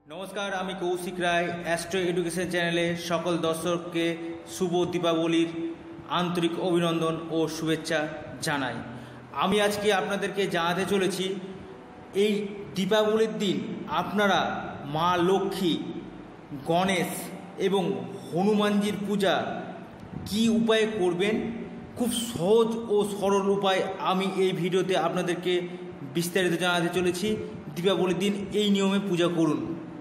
নমস্কার, আমি কৌশিক রায়। Astro education চ্যানেলে সকল দর্শককে শুভ দীপাবলির আন্তরিক অভিনন্দন ও শুভেচ্ছা জানাই। আমি আজকে আপনাদেরকে জানাতে চলেছি এই দীপাবলির দিন আপনারা মা লক্ষ্মী, গণেশ এবং হনুমানজির পূজা কি উপায়ে করবেন। খুব সহজ ও সরল উপায় আমি এই ভিডিওতে আপনাদেরকে বিস্তারিত জানাতে চলেছি। দীপাবলির দিন এই নিয়মে পূজা করুন।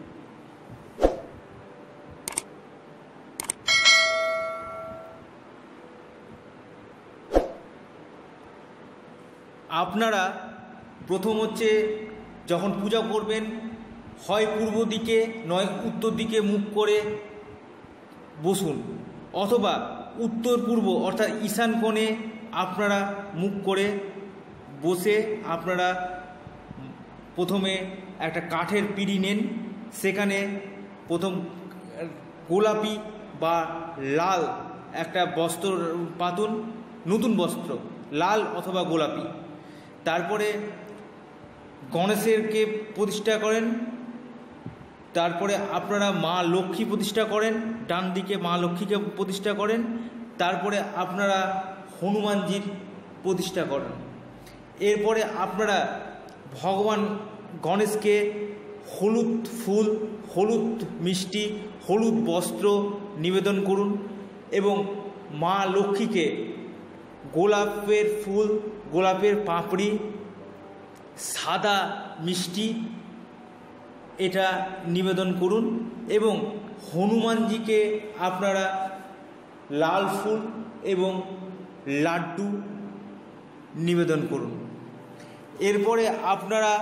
আপনারা প্রথম যখন পূজা করবেন, হয় পূর্ব দিকে নয় উত্তর দিকে মুখ করে বসুন, অথবা উত্তর পূর্ব অর্থাৎ ঈশান কোণে আপনারা মুখ করে বসে আপনারা প্রথমে একটা কাঠের পিঁড়ি নেন। সেখানে প্রথম গোলাপি বা লাল একটা বস্ত্র পাতুন, নতুন বস্ত্র লাল অথবা গোলাপি। তারপরে গণেশকে প্রতিষ্ঠা করেন। তারপরে আপনারা মা লক্ষ্মী প্রতিষ্ঠা করেন, ডান দিকে মা লক্ষ্মীকে প্রতিষ্ঠা করেন। তারপরে আপনারা হনুমানজির প্রতিষ্ঠা করেন। এরপরে আপনারা ভগবান গণেশকে হলুদ ফুল, হলুদ মিষ্টি, হলুদ বস্ত্র নিবেদন করুন এবং মা লক্ষ্মীকে গোলাপের ফুল, গোলাপের পাপড়ি, সাদা মিষ্টি এটা নিবেদন করুন এবং হনুমানজিকে আপনারা লাল ফুল এবং লাড্ডু নিবেদন করুন। এরপরে আপনারা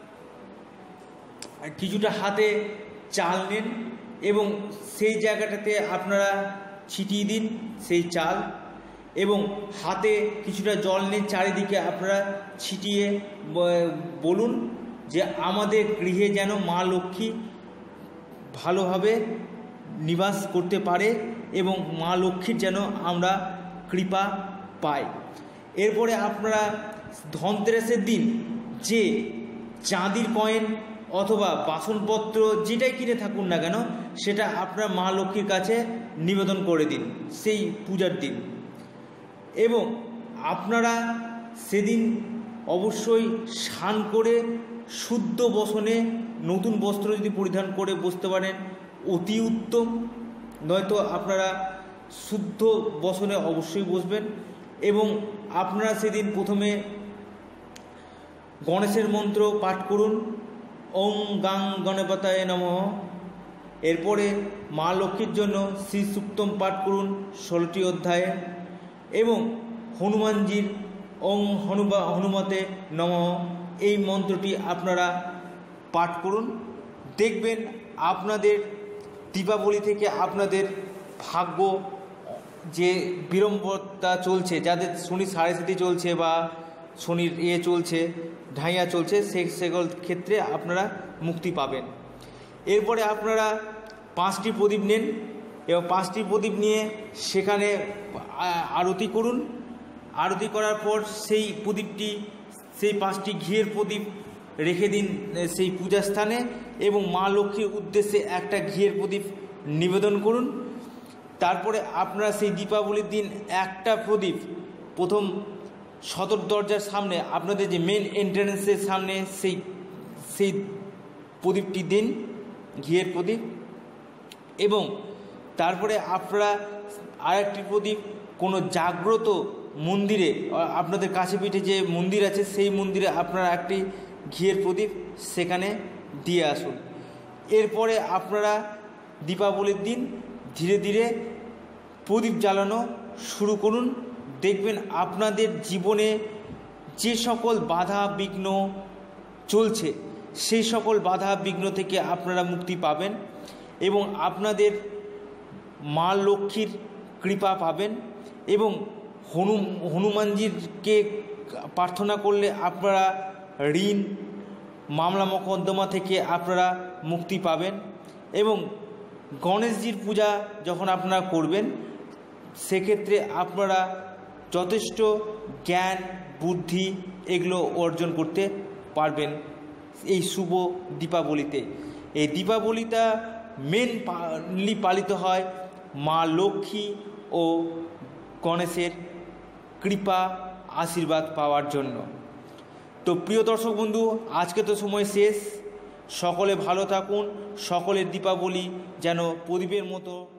কিছুটা হাতে চাল নেন এবং সেই জায়গাটাতে আপনারা ছিটিয়ে দিন সেই চাল, এবং হাতে কিছুটা জল নিয়ে চারিদিকে আপনারা ছিটিয়ে বলুন যে আমাদের গৃহে যেন মা লক্ষ্মী ভালোভাবে নিবাস করতে পারে এবং মা লক্ষ্মীর যেন আমরা কৃপা পাই। এরপরে আপনারা ধনতেরাসের দিন যে চাঁদির কয়েন অথবা বাসনপত্র যেটাই কিনে থাকুন না কেন, সেটা আপনার মা লক্ষ্মীর কাছে নিবেদন করে দিন সেই পূজার দিন। এবং আপনারা সেদিন অবশ্যই স্নান করে শুদ্ধ বসনে নতুন বস্ত্র যদি পরিধান করে বসতে পারেন অতি উত্তম, নয়তো আপনারা শুদ্ধ বসনে অবশ্যই বসবেন। এবং আপনারা সেদিন প্রথমে গণেশের মন্ত্র পাঠ করুন, ওং গাং গণপতায় নমঃ। এরপরে মা লক্ষ্মীর জন্য শ্রী সূক্তম পাঠ করুন 16টি অধ্যায়ে, এবং হনুমানজির ওং হনুমতে নমঃ এই মন্ত্রটি আপনারা পাঠ করুন। দেখবেন আপনাদের দীপাবলি থেকে আপনাদের ভাগ্য যে বিড়ম্বতা চলছে, যাদের শনির সাড়ে চলছে বা শনির চলছে, ঢাইয়া চলছে, সেগুলোর ক্ষেত্রে আপনারা মুক্তি পাবেন। এরপরে আপনারা 5টি প্রদীপ নেন এবং 5টি প্রদীপ নিয়ে সেখানে আরতি করুন। আরতি করার পর সেই প্রদীপটি, সেই 5টি ঘিয়ের প্রদীপ রেখে দিন সেই পূজা স্থানে এবং মা লক্ষ্মীর উদ্দেশ্যে একটা ঘিয়ের প্রদীপ নিবেদন করুন। তারপরে আপনারা সেই দীপাবলির দিন একটা প্রদীপ প্রথম সদর দরজার সামনে, আপনাদের যে মেন এন্ট্রান্সের সামনে সেই প্রদীপটি দিন, ঘিয়ের প্রদীপ। এবং তারপরে আপনারা আরেকটি প্রদীপ কোনো জাগ্রত মন্দিরে, আপনাদের কাছে পিঠে যে মন্দির আছে সেই মন্দিরে আপনারা একটি ঘিয়ের প্রদীপ সেখানে দিয়ে আসুন। এরপরে আপনারা দীপাবলির দিন ধীরে ধীরে প্রদীপ জ্বালানো শুরু করুন। দেখবেন আপনাদের জীবনে যে সকল বাধা বিঘ্ন চলছে সেই সকল বাধা বিঘ্ন থেকে আপনারা মুক্তি পাবেন এবং আপনাদের মা লক্ষ্মীর কৃপা পাবেন। এবং হনুমানজিকে প্রার্থনা করলে আপনারা ঋণ, মামলা মকদ্দমা থেকে আপনারা মুক্তি পাবেন। এবং গণেশজির পূজা যখন আপনারা করবেন সেক্ষেত্রে আপনারা যথেষ্ট জ্ঞান, বুদ্ধি এগুলো অর্জন করতে পারবেন এই শুভ দীপাবলিতে। এই দীপাবলিটা মেনলি পালিত হয় মা লক্ষ্মী ও গণেশের কৃপা আশীর্বাদ পাওয়ার জন্য। তো প্রিয় দর্শক বন্ধু, আজকে তো সময় শেষ। সকলে ভালো থাকুন, সকলের দীপাবলি যেন প্রদীপের মতো